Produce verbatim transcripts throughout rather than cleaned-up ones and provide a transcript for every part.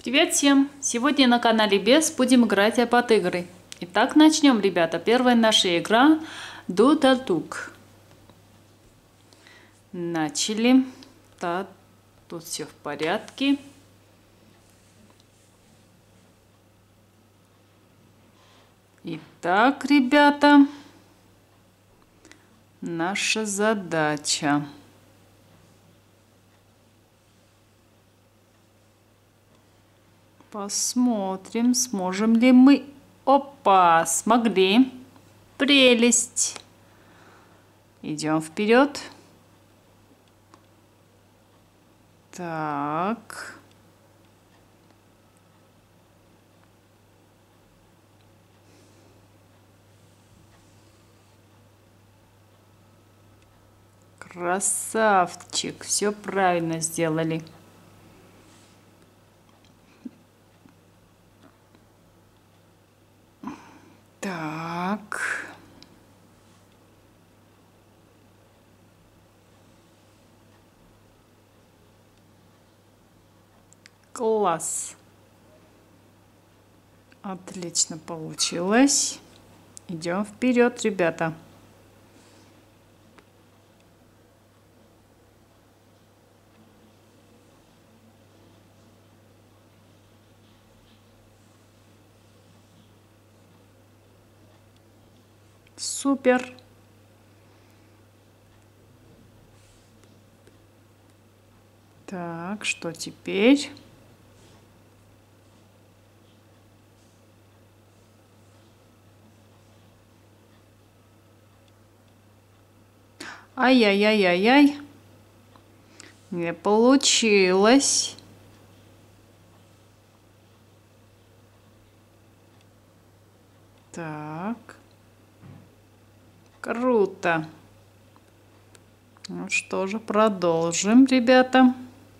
Привет всем! Сегодня на канале Бес будем играть под игры. Итак, начнем, ребята. Первая наша игра Дудалдук. Начали. Так, тут все в порядке. Итак, ребята, наша задача. Посмотрим, сможем ли мы. Опа, смогли. Прелесть. Идем вперед. Так. Красавчик, все правильно сделали. Так. Класс. Отлично получилось. Идем вперед, ребята. Супер. Так, что теперь? Ай-яй-яй-яй-яй. Не получилось. Так. Круто. Ну что же, продолжим, ребята.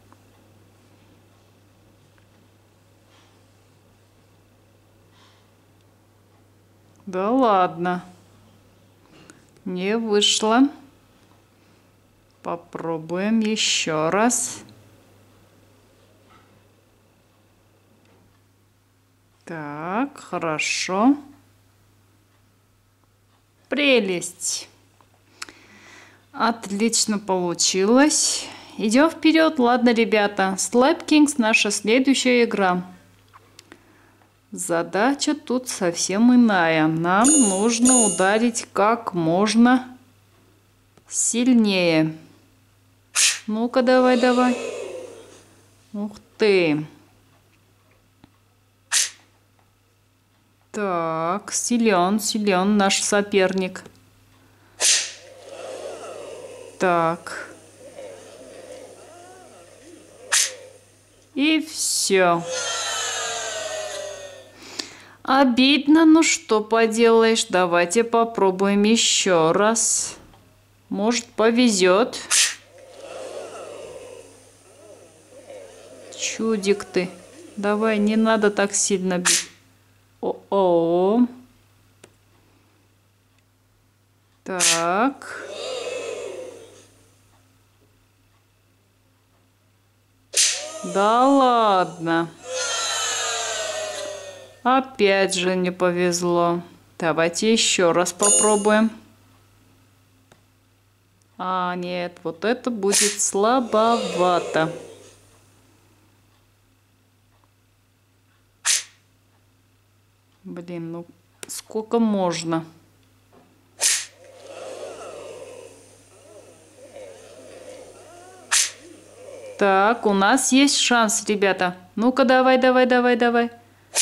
Да ладно. Не вышло. Попробуем еще раз. Так, хорошо. Прелесть. Отлично получилось. Идем вперед. Ладно, ребята. Slap Kings наша следующая игра. Задача тут совсем иная. Нам нужно ударить как можно сильнее. Ну-ка, давай, давай. Ух ты. Так, силен, силен наш соперник. Так. И все. Обидно, ну что поделаешь. Давайте попробуем еще раз. Может, повезет. Чудик ты. Давай, не надо так сильно бить. О-о. Так. Да ладно. Опять же не повезло. Давайте еще раз попробуем. А, нет, вот это будет слабовато. Блин, ну сколько можно? Так, у нас есть шанс, ребята. Ну-ка, давай, давай, давай, давай.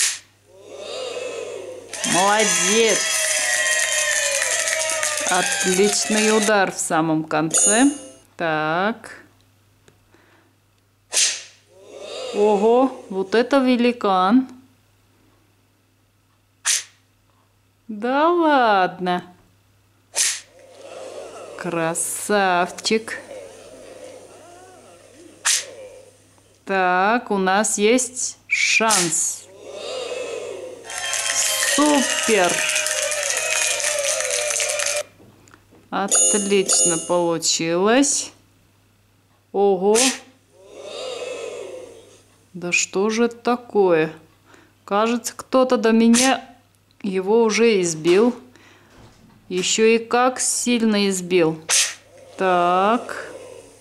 Молодец. Отличный удар в самом конце. Так. Ого, вот это великан. Да ладно. Красавчик. Так, у нас есть шанс. Супер. Отлично получилось. Ого. Да что же это такое? Кажется, кто-то до меня его уже избил. Еще и как сильно избил. Так.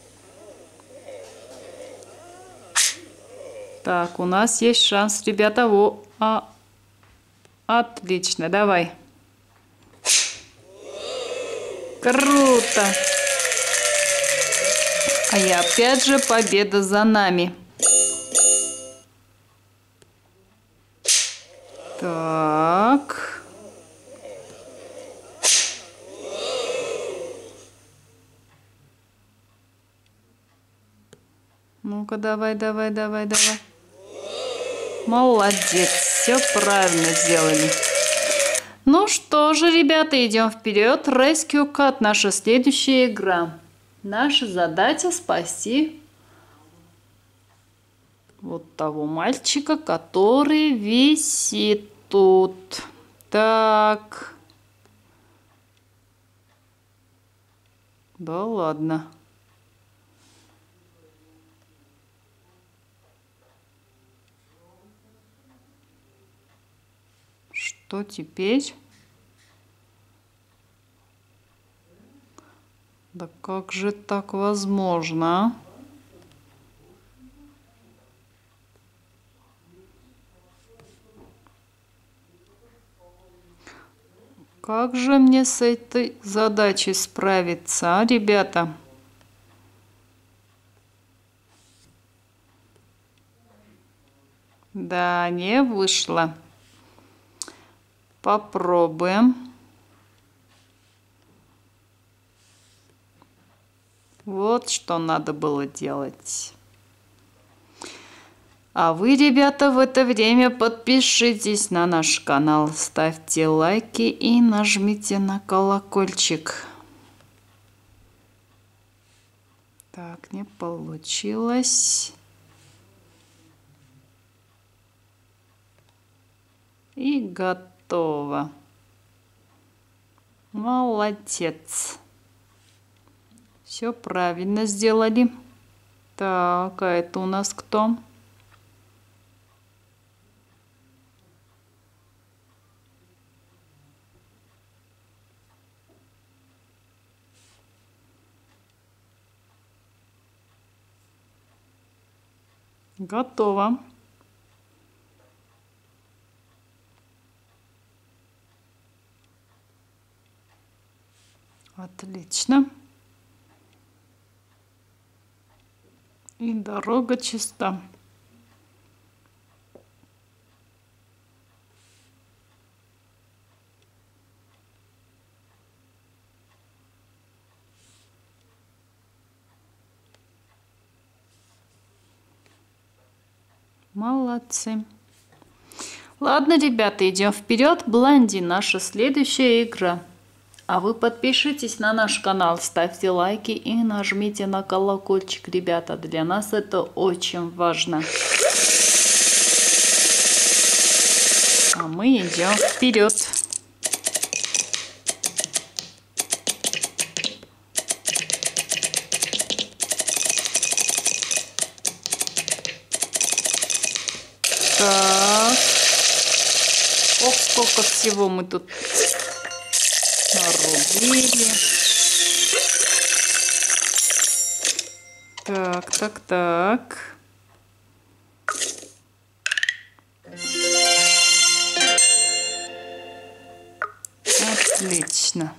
Так, у нас есть шанс, ребята. Во, а, отлично, давай. Круто. А и опять же победа за нами. Так. Ну-ка, давай, давай, давай, давай. Молодец, все правильно сделали. Ну что же, ребята, идем вперед. Rescue Cat, наша следующая игра. Наша задача спасти вот того мальчика, который висит тут. Так. Да ладно. Что теперь? Да как же так возможно? Как же мне с этой задачей справиться, а, ребята? Да, не вышло. Попробуем. Вот что надо было делать. А вы, ребята, в это время подпишитесь на наш канал, ставьте лайки и нажмите на колокольчик. Так, не получилось. И готово. Молодец. Все правильно сделали. Так, а это у нас кто? Готово. Отлично. И дорога чиста. Молодцы. Ладно, ребята, идем вперед. Бланди, наша следующая игра. А вы подпишитесь на наш канал, ставьте лайки и нажмите на колокольчик, ребята. Для нас это очень важно. А мы идем вперед. Так. Ох, сколько всего мы тут нарубили. Так, так, так. Отлично.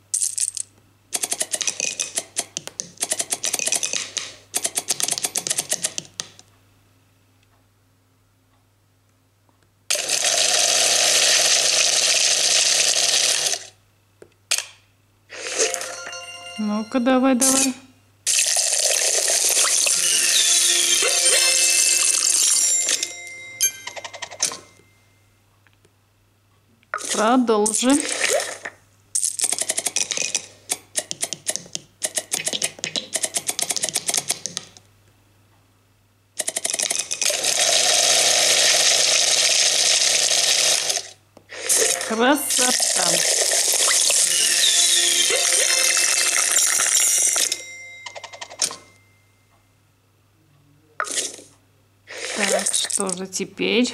Ну-ка, давай, давай. Продолжим. Красота. Так, Тоже теперь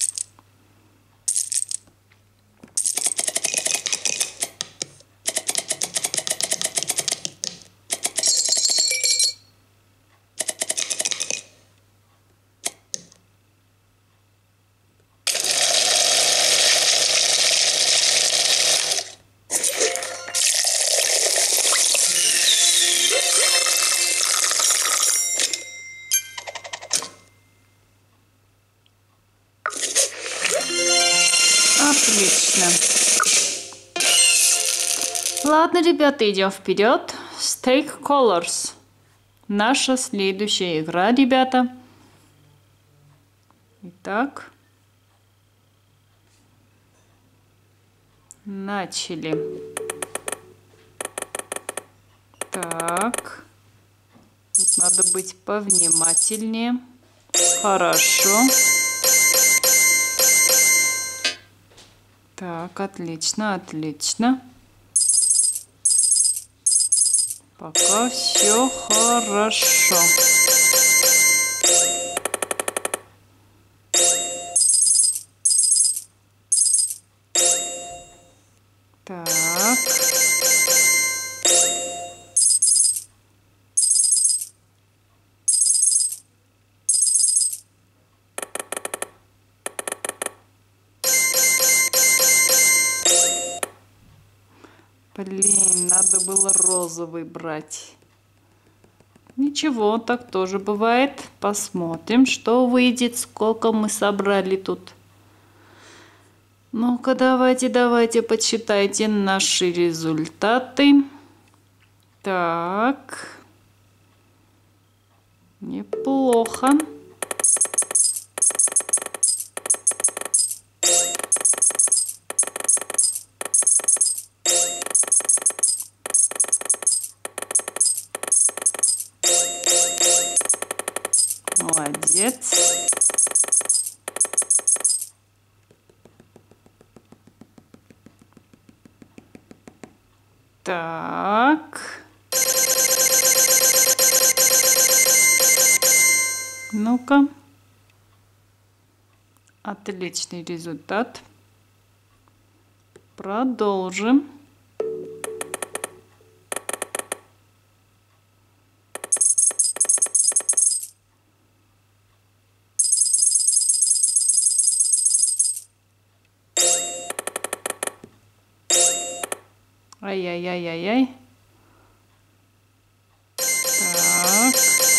отлично. Ладно, ребята, идем вперед. Stake Colors. Наша следующая игра, ребята. Итак. Начали. Так. Тут надо быть повнимательнее. Хорошо. Так, отлично, отлично. Пока все хорошо. Так. Блин, надо было розовый брать. Ничего, так тоже бывает. Посмотрим, что выйдет, сколько мы собрали тут. Ну-ка, давайте, давайте, подсчитайте наши результаты. Так. Неплохо. Молодец. Так. Ну-ка. Отличный результат. Продолжим. Ай-яй-яй-яй-яй. Так.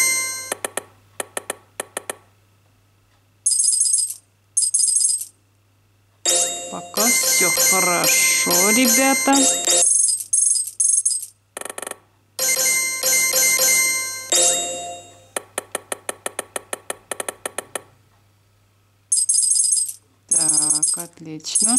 Пока все хорошо, ребята. Так, отлично.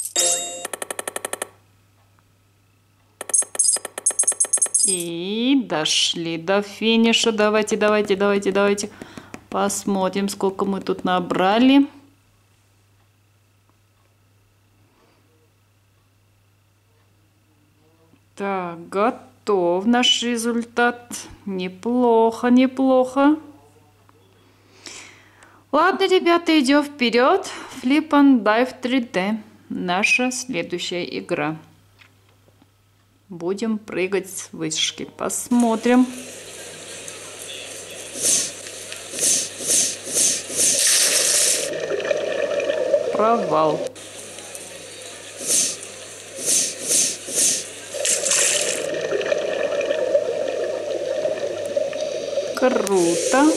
И дошли до финиша. Давайте, давайте, давайте, давайте. Посмотрим, сколько мы тут набрали. Так, готов наш результат. Неплохо, неплохо. Ладно, ребята, идем вперед. Flip and Dive три дэ. Наша следующая игра. Будем прыгать с вышки. Посмотрим. Провал. Круто.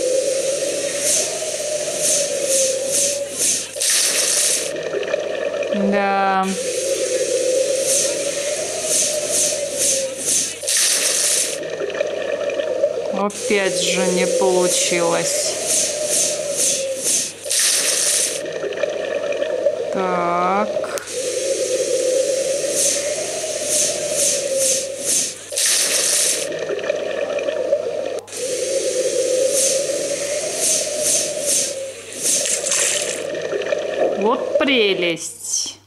Да. Опять же не получилось. Так. Вот прелесть.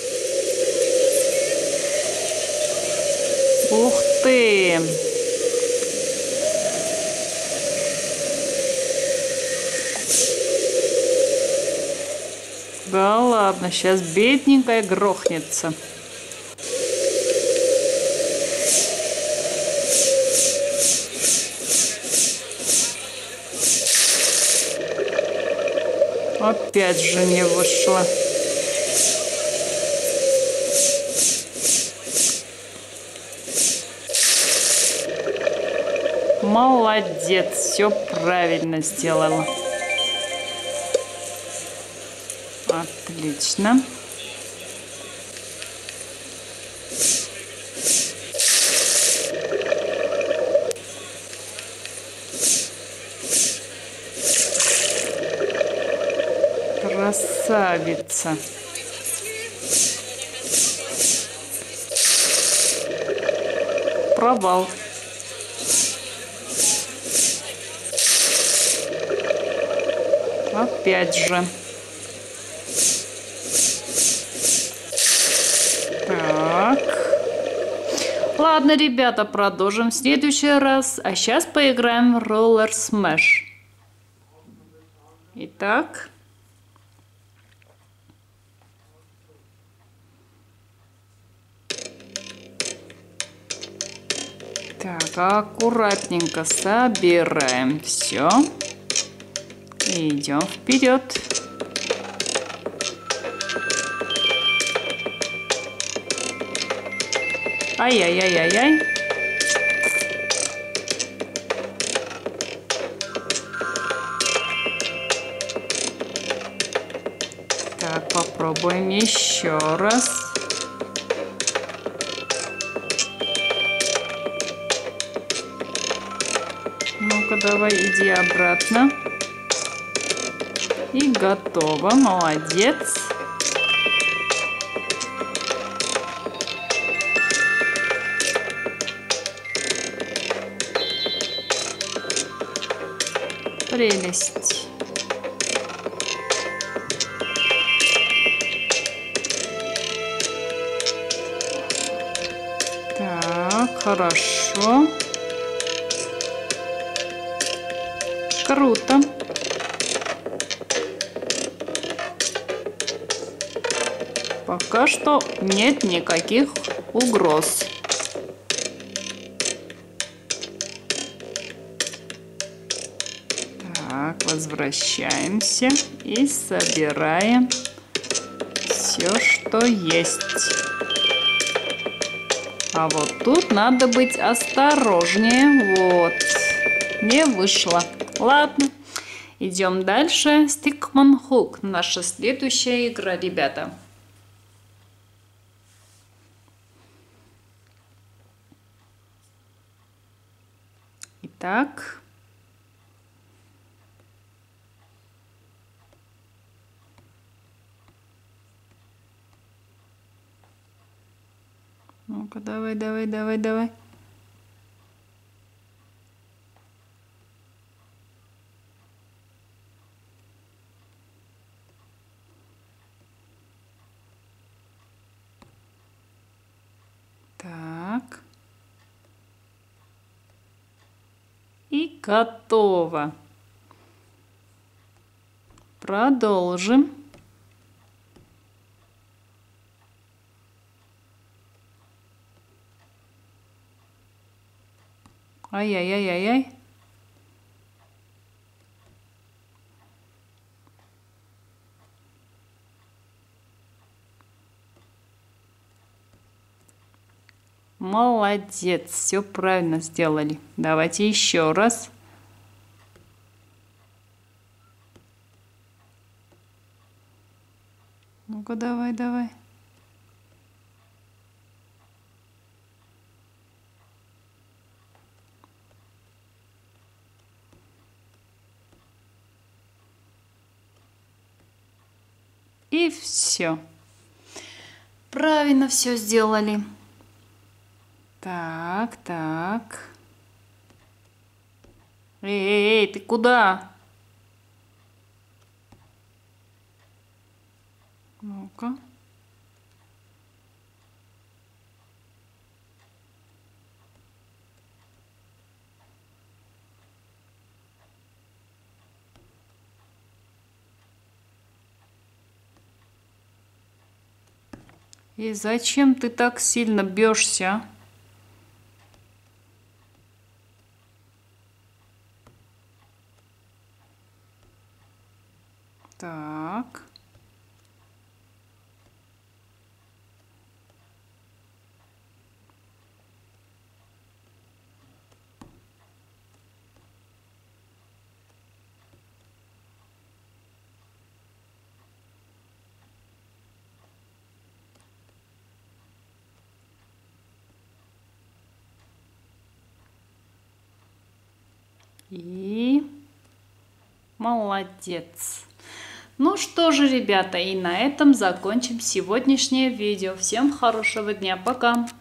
Ух ты. Да ладно, сейчас бедненькая грохнется. Опять же не вышло. Молодец, все правильно сделала. Отлично. Красавица. Провал. Опять же. Так. Ладно, ребята, продолжим в следующий раз. А сейчас поиграем в Roller Smash. Итак. Так, аккуратненько собираем все. И идем вперед. Ай-яй-яй-яй-яй. Так, попробуем еще раз. Ну-ка, давай, иди обратно. И готово. Молодец. Прелесть. Так, хорошо. Круто. Пока что нет никаких угроз. Так, возвращаемся и собираем все, что есть. А вот тут надо быть осторожнее. Вот. Не вышло. Ладно. Идем дальше. Stickman Hook. Наша следующая игра, ребята. Итак. Ну-ка, давай, давай, давай, давай. Так. И готово. Продолжим. Ай-яй-яй-яй-яй. Молодец, все правильно сделали. Давайте еще раз. Ну-ка, давай, давай. И все. Правильно все сделали. Так, так. Эй, эй, эй, ты куда? Ну-ка. И зачем ты так сильно бьешься? Так. И молодец. Ну что же, ребята, и на этом закончим сегодняшнее видео. Всем хорошего дня. Пока.